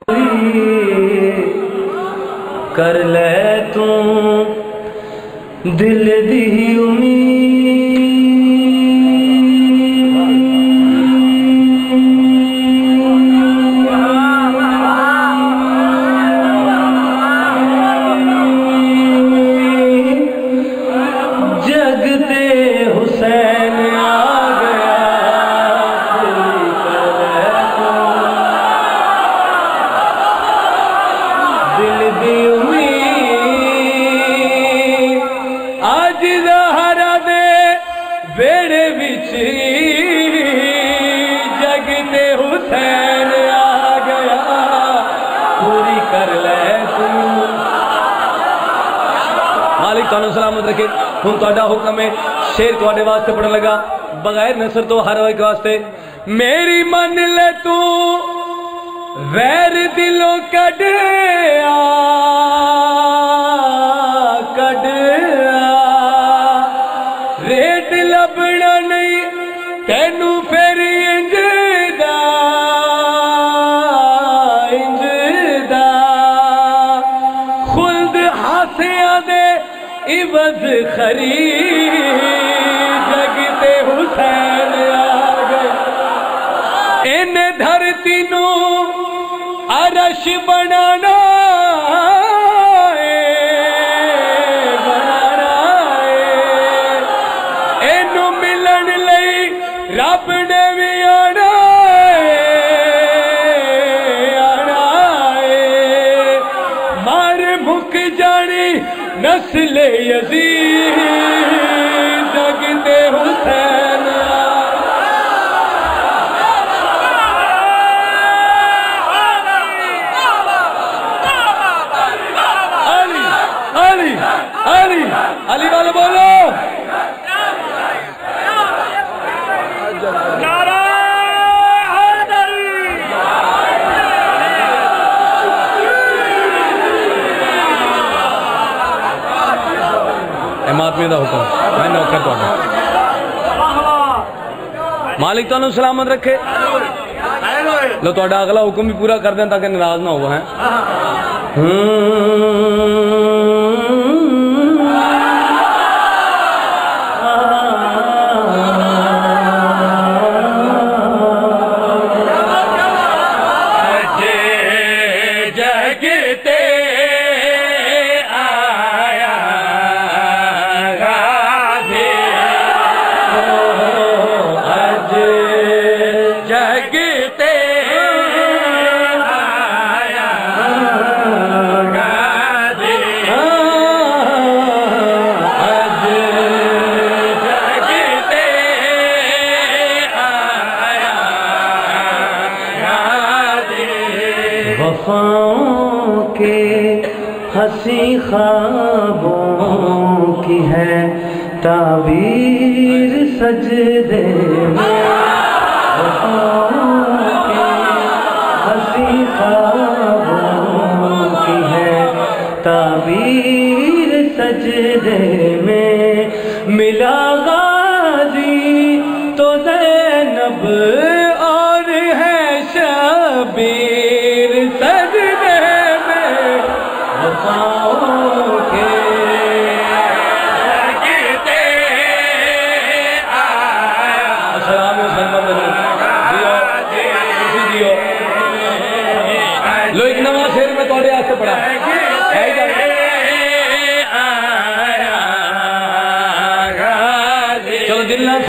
کر لے تو دل دی بیڑے وچ جگتے حسین آ گیا پوری کر لے تو مالک تانوں سلامت رکھے ہن تہاڈا حکم ہے شعر تہاڈے واسطے پڑھن لگا بغیر نثر تو ہر ایک واسطے میری من لے تو غیر دلوں کڈ ریٹ لبنا نہیں تینو پھر انج دا خلد حاسیاں دے عوض خرید جگتے حسین آ گئے ان دھرتی نو عرش بنانا رب نے بھی آنا مار مک جانی نسل یزید جگتے حسین علی علی علی علی والے بولو ماتمی دا حکم میں نوکر تو مالک تو سلامت رکھے لو تو اگلا حکم بھی پورا کر دیں تاکہ ناراض نہ ہوا ہے وفاؤں کے ہنسی خوابوں کی ہے تعبیر سجدے میں وفاؤں کے ہنسی خوابوں کی ہے تعبیر سجدے میں ملا غازی تو زینب اور ہے شبیر سجدے میں وفاؤں کے جگتے آیا السلام علیکم لو ایک نواں شعر میں تھوڑے ہاتھ سے پڑھا چلو دل